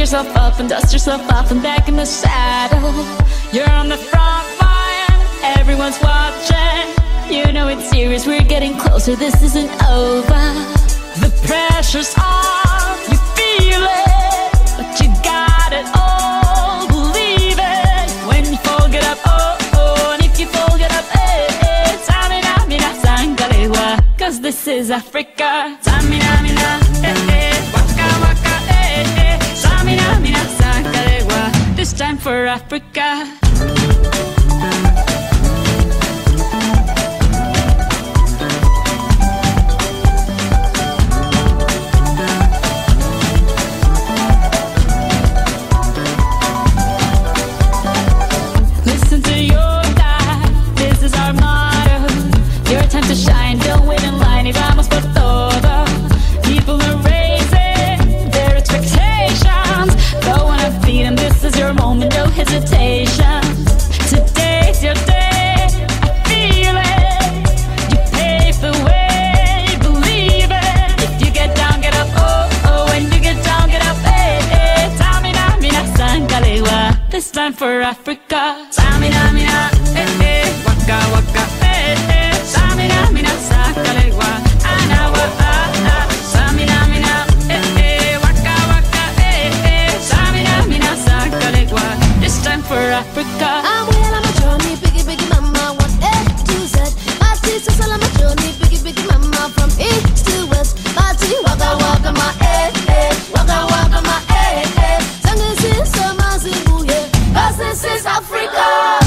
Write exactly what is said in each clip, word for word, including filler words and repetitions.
yourself up and dust yourself off and back in the saddle. You're on the front line, everyone's watching. You know it's serious, we're getting closer, this isn't over. The pressure's on, you feel it, but you got it all, believe it. When you fall, get up, oh, oh, and if you fall, get up, eh, eh. Samina, mina, sangalewa, cause this is Africa. Samina, mina, eh, eh, waka, waka, eh, eh. Samina, mina, sangalewa, this time for Africa. Shine, don't wait in line, y vamos por todo. People are raising their expectations. Go on and feed them, this is your moment, no hesitation. Today's your day, I feel it. You pave the way, believe it. If you get down, get up, oh, oh. When you get down, get up, eh, eh. Tamina, mina, sangalewa, this time for Africa. Tamina, mina, eh, eh. Waka, waka, eh, eh. Samina, mina, sangalewa, anawa, ah, ah. Samina, mina, eh, eh. Waka, waka, eh, eh. Samina, mina, sangalewa, this time for Africa. I'm well on my journey, biggie, biggie mama, one A to Z. My sister's all on my journey, biggie, biggie mama, from east to west. My tea, waka, waka, my eh, eh. Waka, waka, my eh, eh. Sangin' sin, so my zibu, yeah. Cause this is Africa.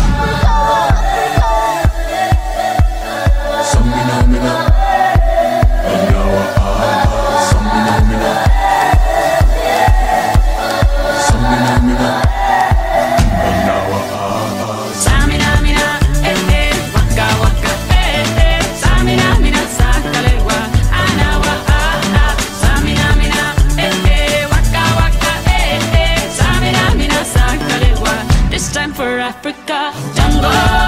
For Africa, jungle.